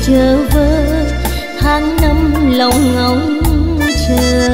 chờ vơ, tháng năm lòng ngóng chờ.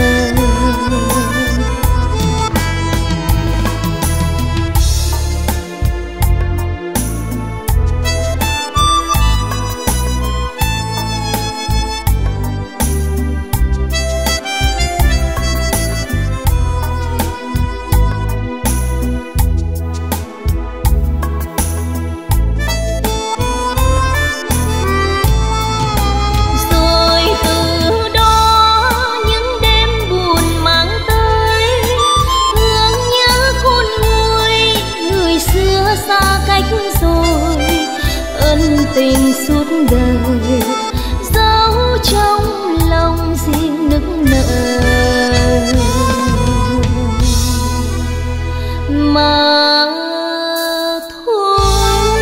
Tình suốt đời giấu trong lòng riêng nức nở mà thôi.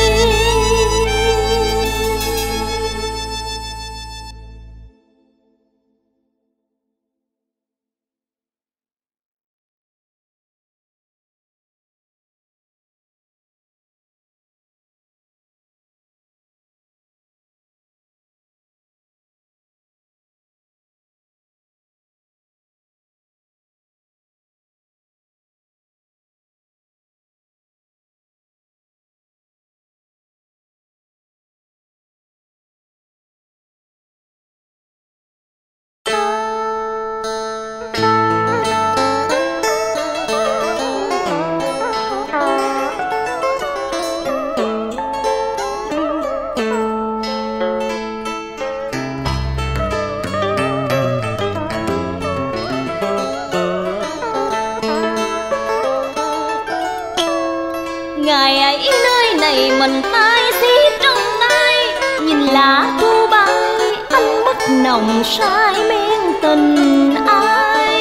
Ngày ấy nơi này mình tay xiết trong tay, nhìn lá thu bay ánh mắt nồng say men tình ai.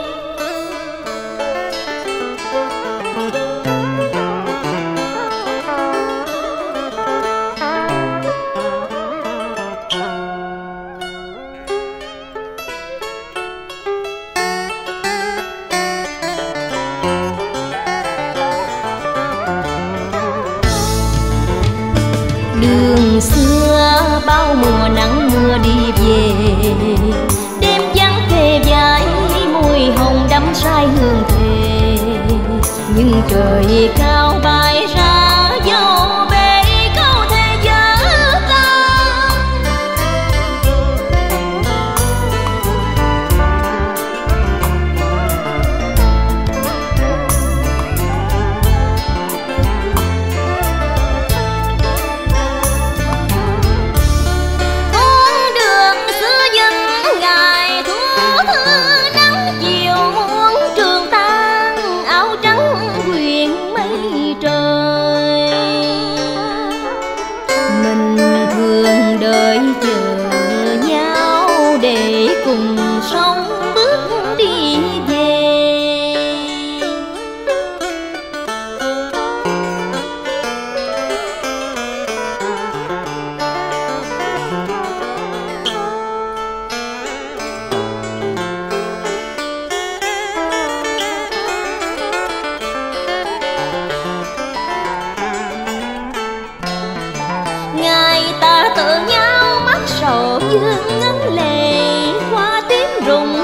Đường xưa bao mùa nắng mưa đi về, đêm vắng thề vai môi hồng đắm say hương thề. Nhưng trời cao bay ra dấu bể câu thề vỡ tan. Đợi chờ nhau để cùng sống bước đi về. Ngày ta tự nhau mắt sầu dương ngấn lệ, hoa tím rụng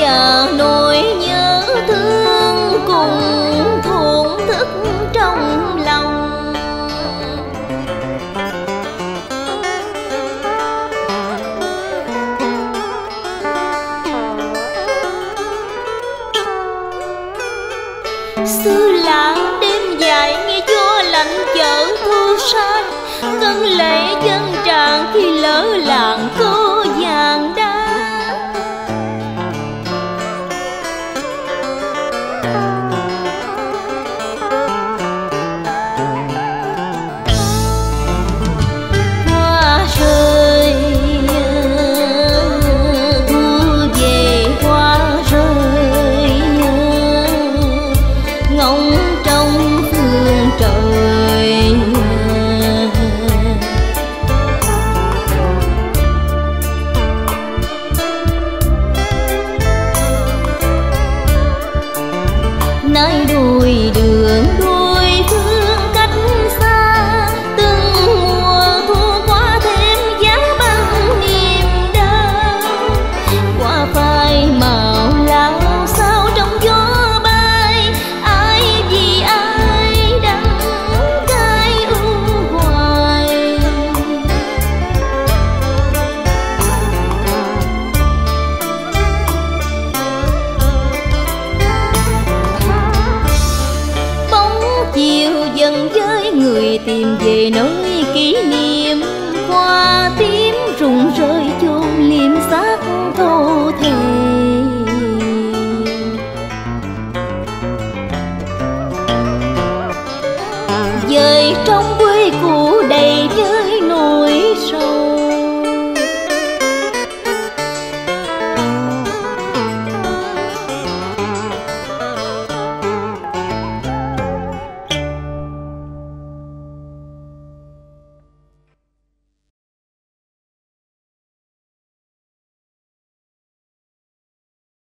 và nỗi nhớ thương cùng thổn thức trong lòng. Xứ lạ đêm dài nghe gió lạnh chở thu sa, cơn lệ dâng tràn khi lỡ làng cô vàng đá. Hoa rơi thu về hoa rơi ngóng trong phương trời. Nay đôi đường đôi phương cách xa, từng mùa thu qua thêm giá băng niềm đau. Qua phai màu lao sao trong gió bay, ai vì ai đắng cay u hoài. Bóng chiều dần với người tìm về nơi kỷ niệm.